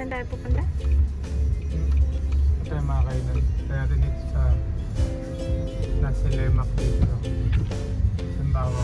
Saan tayo pupunta? Tayo mga kainan. Tayo natin dito sa nasa Lemak dito. Sambawang.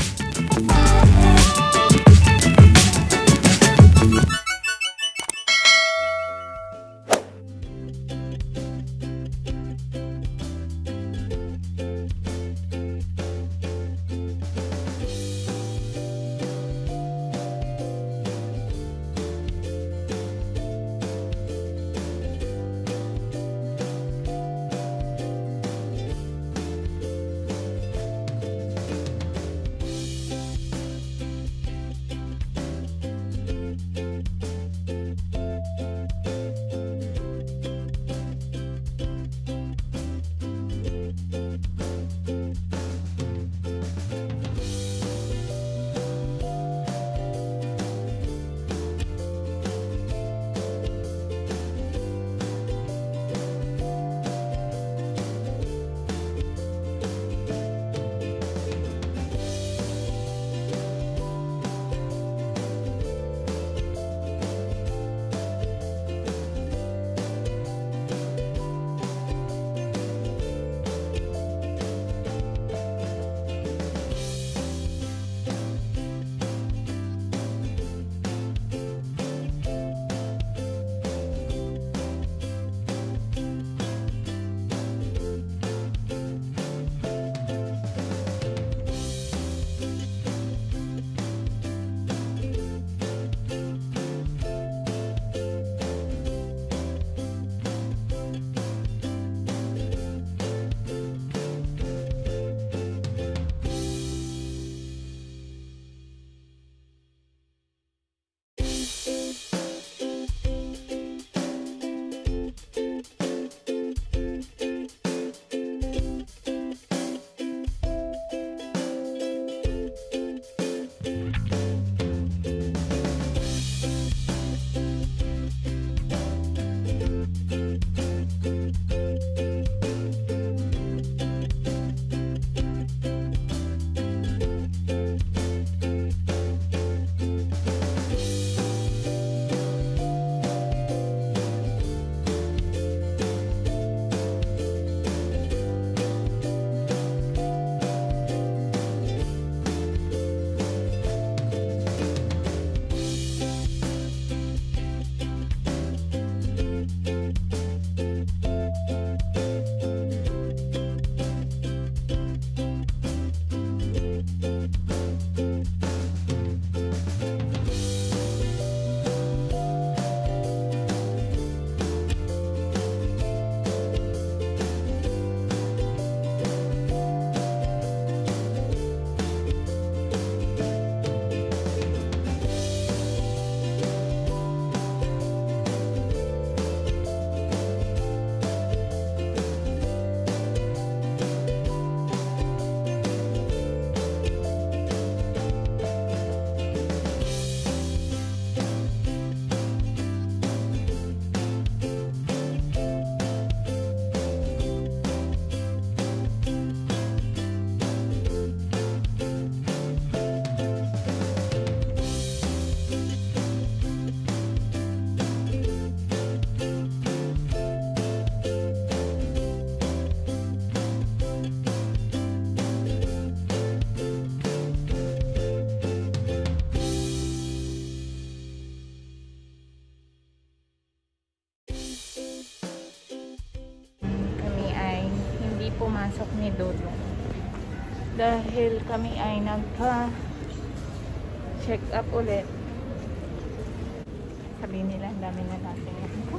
Pumasok ni Dodong dahil kami ay nagpa-check up ulit. Sabi nila ang dami na natin.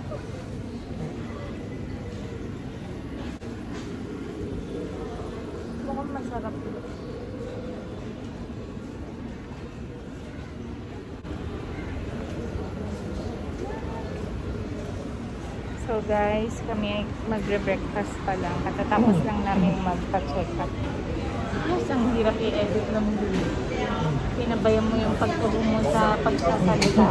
Mukhang masarap. So guys, kami ay magre-breakfast pa lang. Katatapos lang namin magpa-check up. Yes, ang hirap i-edit ng video. Pinabayan mo yung pagtubo mo sa pagsasalita.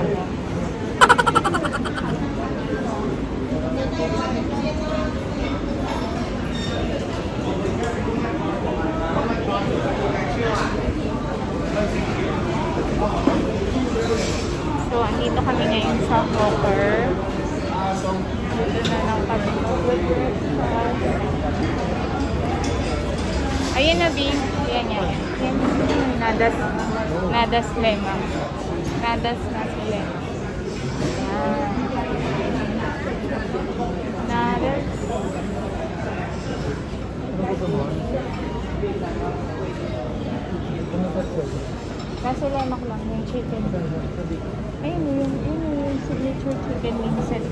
So andito kami ngayon sa Hawker. Dito na lang kami. Ayan na, B. Yan. Nadas Lema. Nadas na si Lema. Nadas. Kaso lemak lang yung chicken. Ayun yung signature chicken wing set.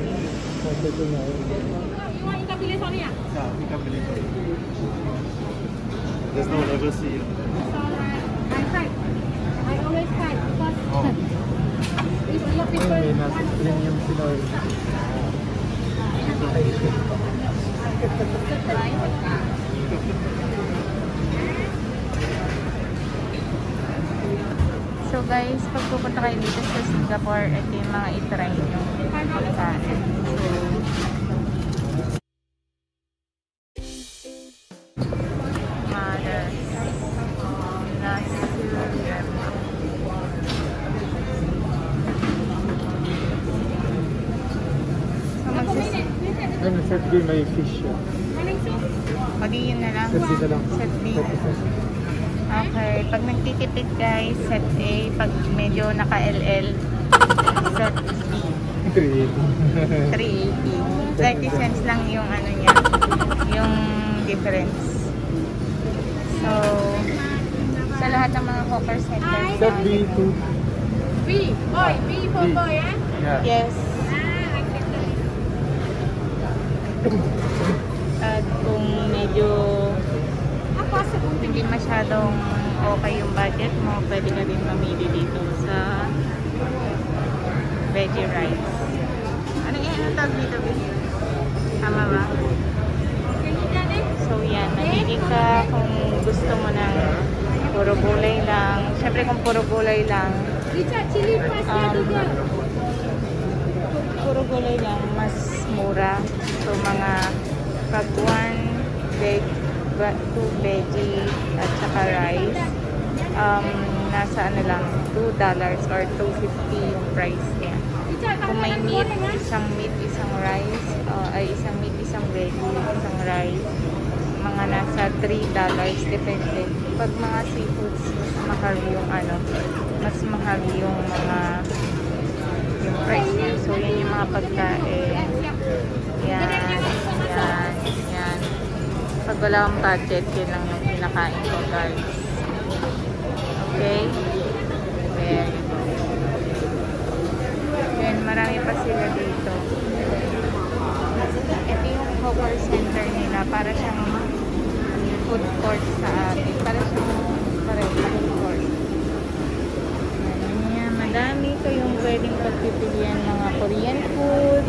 There's no level C. I always try because if your people May nasa premium sila. So guys, pag pupunta kayo dito sa Singapore, ito yung mga itry nyo pagkain. Maras. Ay, may set B, may fish yun. O di yun na lang. Set B na lang. Set B. Okay, pag nagtitipid guys, set A. Pag medyo naka-LL, set B. 380. 380. 30 cents lang yung ano niya, yung difference. So, sa lahat ng mga hawker centers. Set B, 2. B for boy, eh? Yeah. Yes. At kung medyo hindi masyadong okay yung budget mo, pwede ka din mamili dito sa veggie rice. Ano tawag dito? Tama ba? So yan, mamili ka kung gusto mo ng puro gulay lang. Siyempre kung puro gulay lang, puro gulay lang, mas mura. So mga pag 2 veggie at saka rice, nasa ano lang, $2 or $2.50 yung price niya. Kung may meat, isang rice, isang meat, isang veggie, isang rice, mga nasa $3, depende. Pag mga seafoods, mahal yung ano, mas mahal yung mga yung price niya. So yan yung mga pagkain. Yan. Pag wala akong budget, yun lang yung kinakain ko guys. Okay? Very good. Then marami pa sila dito. Ito yung hawker center nila. Para siyang food court sa atin. Para siyang food court. Ayan, madami kayong pwedeng pagpipilian mga Korean food,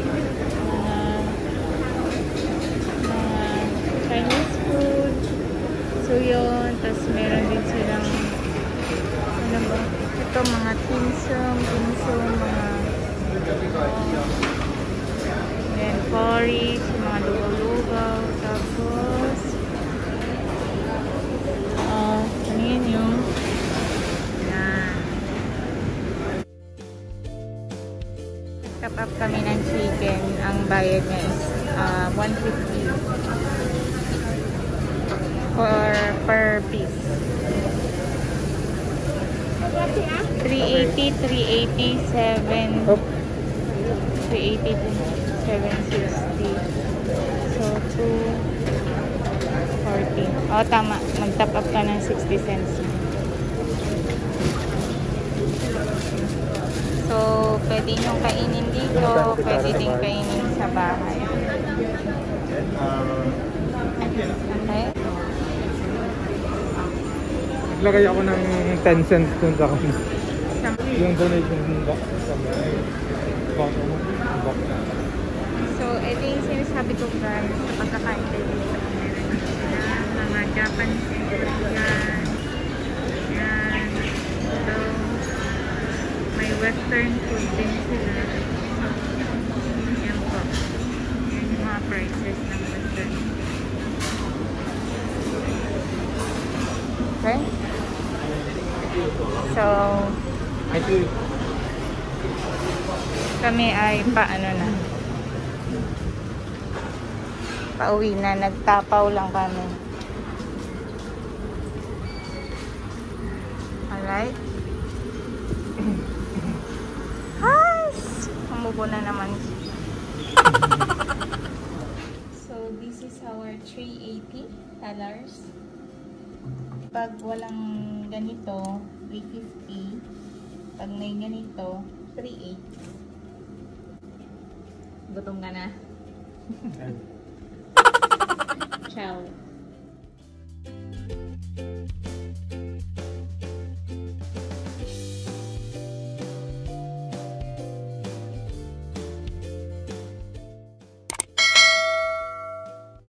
Chinese food. So yun, tapos meron din silang ano ba? Ito mga tinsum, mga then porridge, mga lugaw-lugaw, tapos ano yun yung yan. Top up kami ng chicken. Ang bayad niya is $150 per piece. 380, 760. So 240. Oh, tama. Mag-top up ka ng 60 cents. So, pwede nyo kainin dito, pwede din kainin sa bahay. Okay? Naglagay ako ng 10 cents dun sa yung donation box sa box. So, ito yung sinasabi ko guys sa pagkakain kayo dito. Meron sila mga Japanese and Korean. Yan. So, may western food din sila. Yan po. Yan yung mga prices ng western. Okay? So, Kami ay paano na. Pauwi na. Nagtapaw lang kami. Alright. Hi! Umubo na naman. So, this is our 380 dollars. Pag walang ganito, 350. Pag may ganito, 38. Gutom ka na? Ciao.